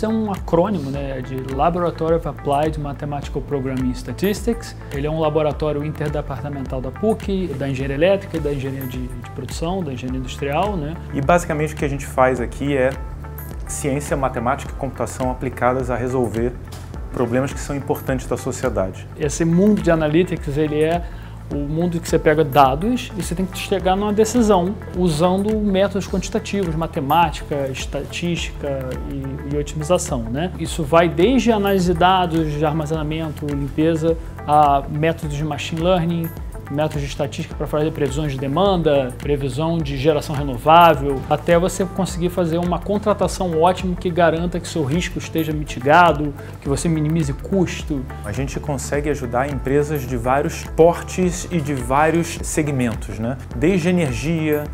LAMPS é um acrônimo, né, de Laboratory of Applied Mathematical Programming Statistics. Ele é um laboratório interdepartamental da PUC, da engenharia elétrica, da engenharia de produção, da engenharia industrial, né? E basicamente o que a gente faz aqui é ciência, matemática e computação aplicadas a resolver problemas que são importantes da sociedade. Esse mundo de analytics, ele é o mundo que você pega dados e você tem que chegar numa decisão usando métodos quantitativos, matemática, estatística e otimização, né? Isso vai desde análise de dados, de armazenamento, limpeza, a métodos de machine learning, métodos de estatística para fazer previsões de demanda, previsão de geração renovável, até você conseguir fazer uma contratação ótima que garanta que seu risco esteja mitigado, que você minimize custo. A gente consegue ajudar empresas de vários portes e de vários segmentos, né? Desde energia,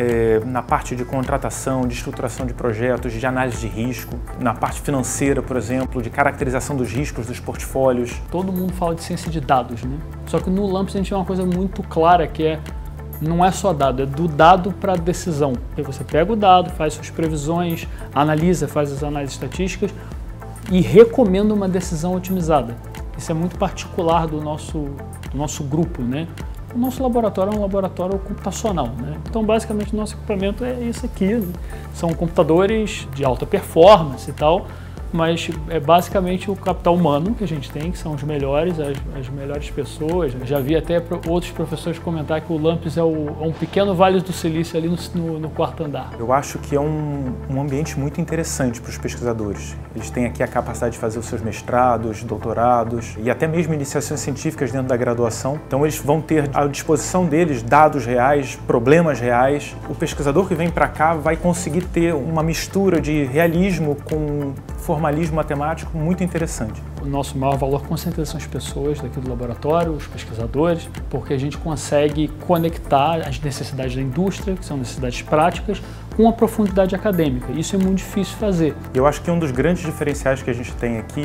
na parte de contratação, de estruturação de projetos, de análise de risco, na parte financeira, por exemplo, de caracterização dos riscos dos portfólios. Todo mundo fala de ciência de dados, né? Só que no LAMPS a gente tem uma coisa muito clara que não é só dado, é do dado para a decisão. Porque você pega o dado, faz suas previsões, analisa, faz as análises estatísticas e recomenda uma decisão otimizada. Isso é muito particular do nosso grupo, né? O nosso laboratório é um laboratório computacional, né? Então, basicamente, o nosso equipamento é isso aqui, né? São computadores de alta performance e tal, mas é basicamente o capital humano que a gente tem, que são os melhores, as melhores pessoas. Eu já vi até outros professores comentar que o LAMPS é um pequeno Vale do Silício ali no quarto andar. Eu acho que é um ambiente muito interessante para os pesquisadores. Eles têm aqui a capacidade de fazer os seus mestrados, doutorados e até mesmo iniciações científicas dentro da graduação. Então eles vão ter à disposição deles dados reais, problemas reais. O pesquisador que vem para cá vai conseguir ter uma mistura de realismo com formalismo matemático muito interessante. O nosso maior valor com certeza são as pessoas daqui do laboratório, os pesquisadores, porque a gente consegue conectar as necessidades da indústria, que são necessidades práticas, com a profundidade acadêmica. Isso é muito difícil de fazer. Eu acho que um dos grandes diferenciais que a gente tem aqui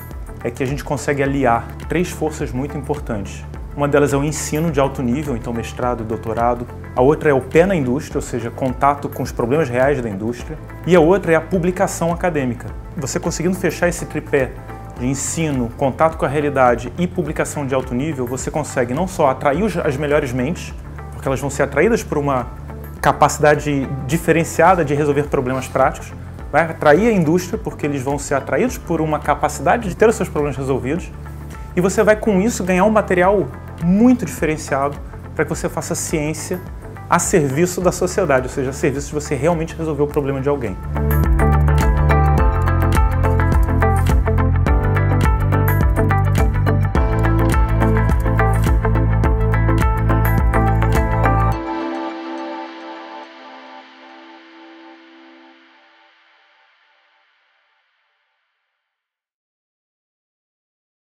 é que a gente consegue aliar 3 forças muito importantes. Uma delas é o ensino de alto nível, então mestrado e doutorado. A outra é o pé na indústria, ou seja, contato com os problemas reais da indústria. E a outra é a publicação acadêmica. Você conseguindo fechar esse tripé de ensino, contato com a realidade e publicação de alto nível, você consegue não só atrair as melhores mentes, porque elas vão ser atraídas por uma capacidade diferenciada de resolver problemas práticos, vai atrair a indústria, porque eles vão ser atraídos por uma capacidade de ter os seus problemas resolvidos, e você vai com isso ganhar um material muito diferenciado para que você faça ciência a serviço da sociedade, ou seja, a serviço de você realmente resolver o problema de alguém.